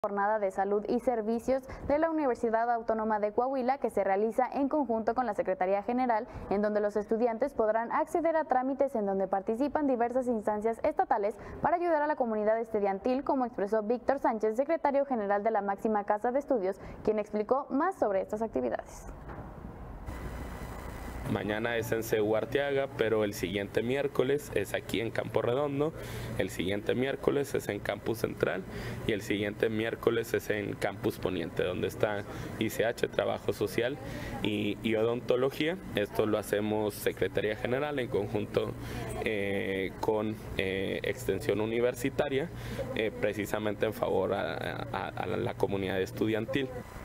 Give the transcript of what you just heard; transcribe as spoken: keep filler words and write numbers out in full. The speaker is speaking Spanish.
Jornada de Salud y Servicios de la Universidad Autónoma de Coahuila, que se realiza en conjunto con la Secretaría General, en donde los estudiantes podrán acceder a trámites en donde participan diversas instancias estatales para ayudar a la comunidad estudiantil, como expresó Víctor Sánchez, secretario general de la máxima casa de estudios, quien explicó más sobre estas actividades. Mañana es en C U Arteaga, pero el siguiente miércoles es aquí en Campo Redondo, el siguiente miércoles es en Campus Central y el siguiente miércoles es en Campus Poniente, donde está I C H, Trabajo Social y, y Odontología. Esto lo hacemos Secretaría General en conjunto eh, con eh, Extensión Universitaria, eh, precisamente en favor a, a, a la comunidad estudiantil.